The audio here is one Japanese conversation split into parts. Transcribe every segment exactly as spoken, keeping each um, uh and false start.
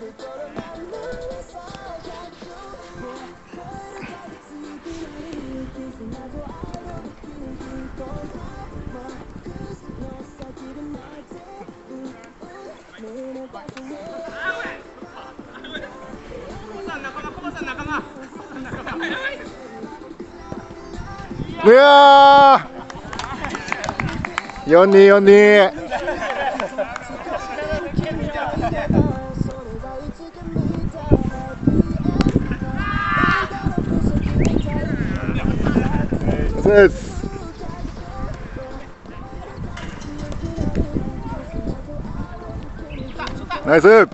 いやー、よんによんに。です。ナイス。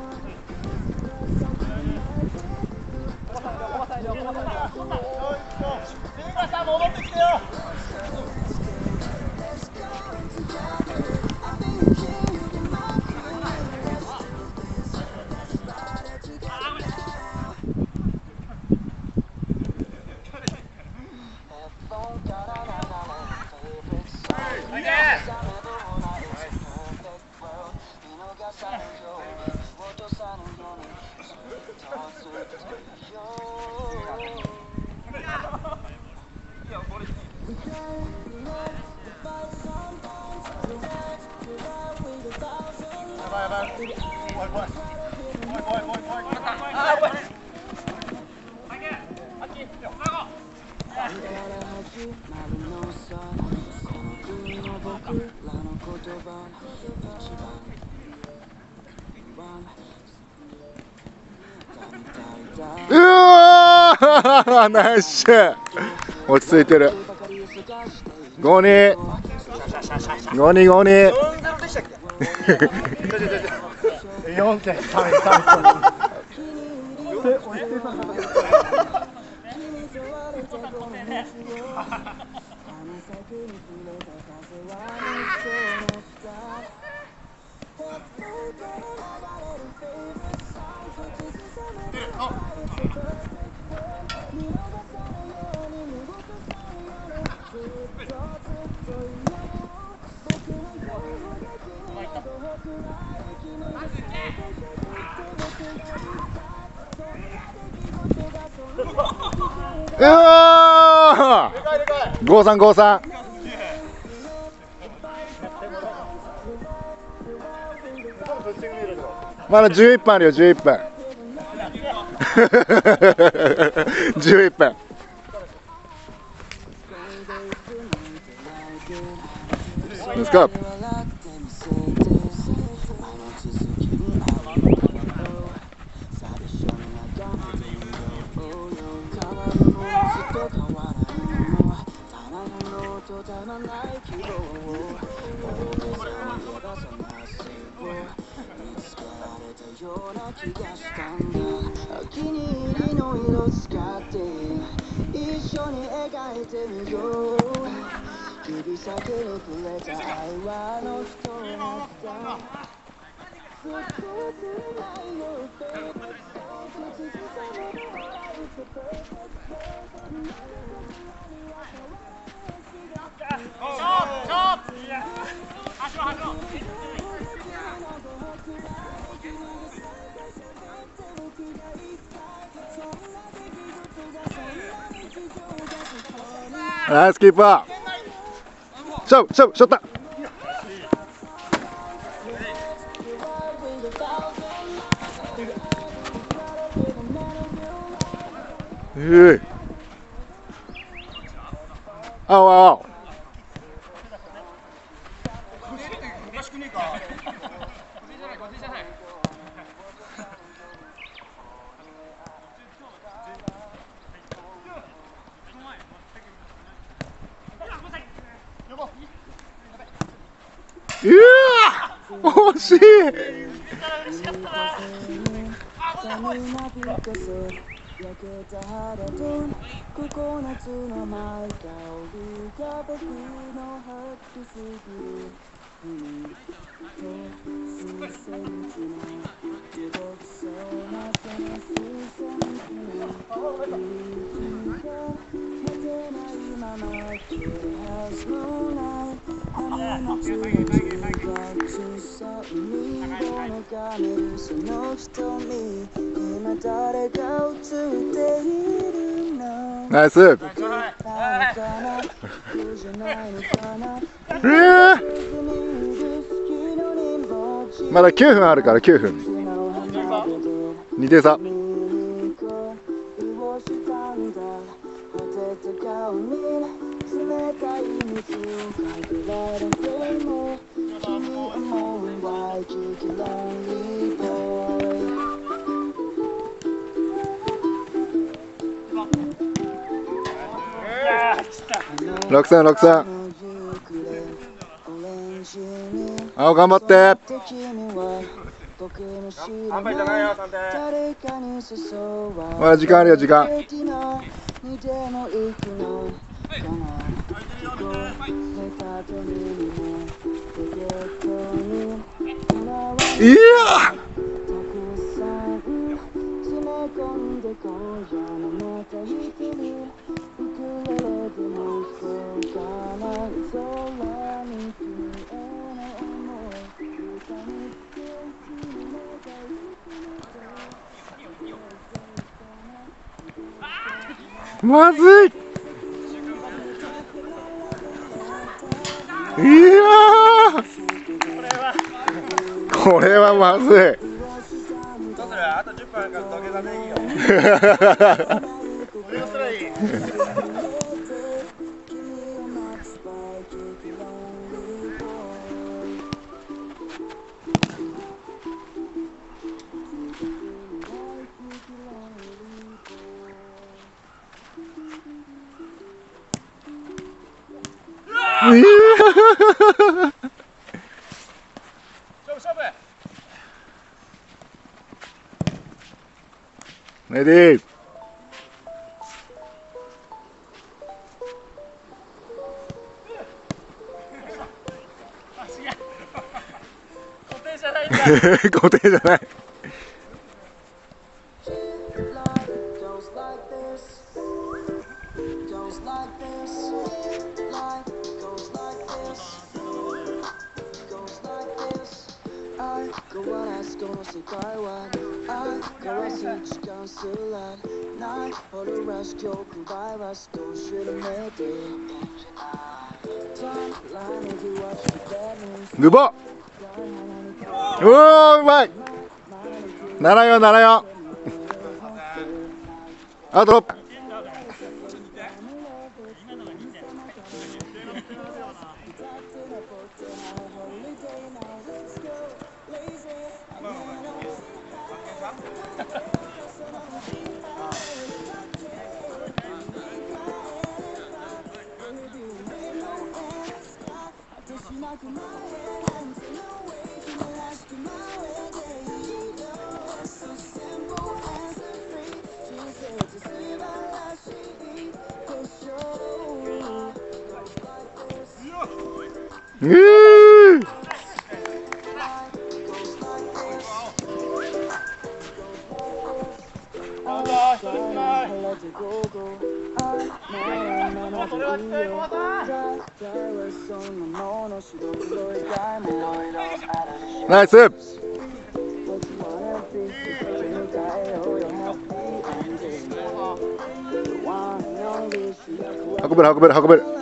うわーナイス。落ち着いてる。ごにごにごによんてんさんさんうわーごさんごさん。まだじゅういっぷんあるよ。じゅういっぷんじゅういっぷん。Let's go. Nice keep up. So, so, shot that. Hey. Oh, wow. Yeah! 惜しい。焼けた肌とココナッツの甘い香りが僕のハッピーすぎる海と数センチの動きそうなその数センチの息が待てないまま切れ始めないあの夏の中学さ海がナイス。えー、まだきゅうふんあるからきゅうふん。にてん差。ろくせんろくせん。青頑張って。まだ時間あるよ時間。いやまずい。いやこれはまずい。 どうする？あとじゅっぷんあるから土下座でいいよ。俺がすらいい。 レディー。 固定じゃないんだ。 固定じゃない。グボ。おおうまい。ななよんななよん。あとろっぷん。うーナイス。運べる運べる運べる。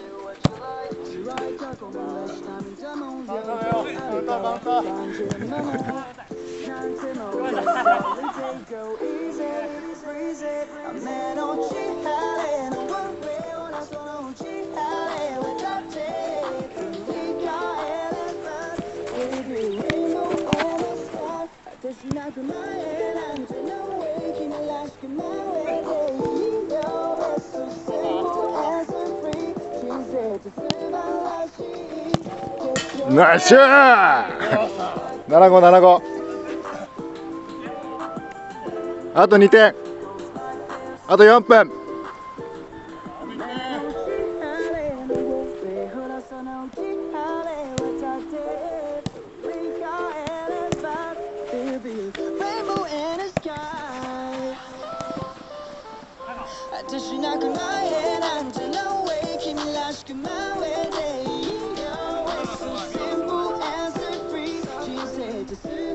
ナイス。ななごななご。あとにてん。あとよんぷん。 果てしなく前へなんて No way 君らしく前へでいいよ It's so simple and so free 人生って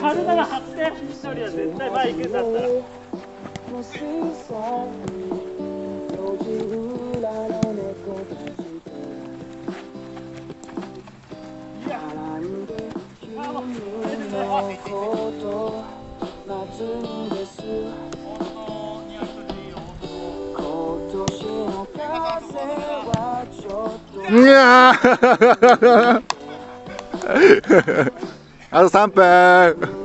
あるなら張って一人は絶対前行くんだったらいやーあとさんぷん。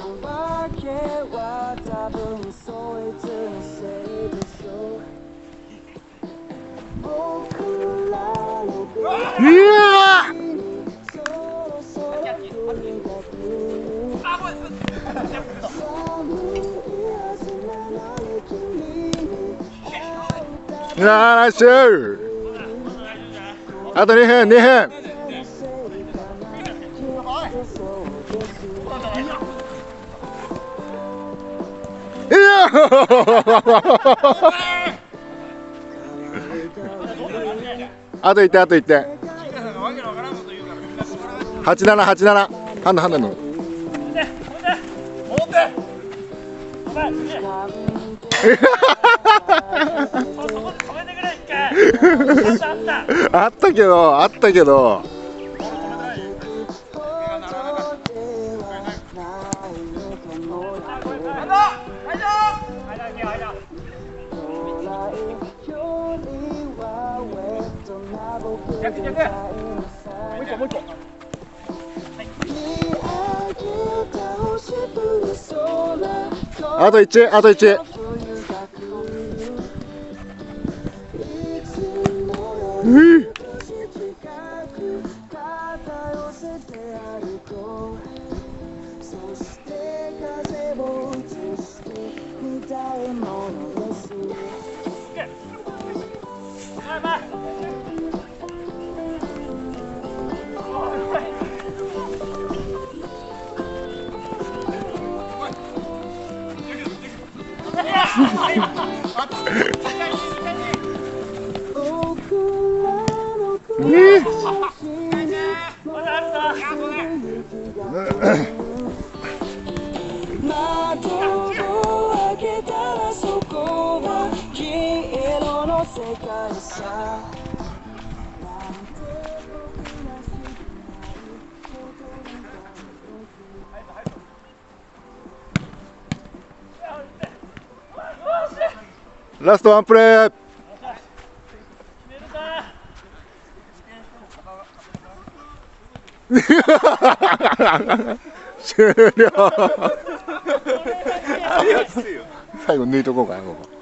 いやーいやーナイスシュー。あとにふんにふん。いやあといってあといってはちななはちななハンドハンドのあったけどあったけどあといちあといち。うんラストワンプレー。終了。最後抜いとこうかなここ。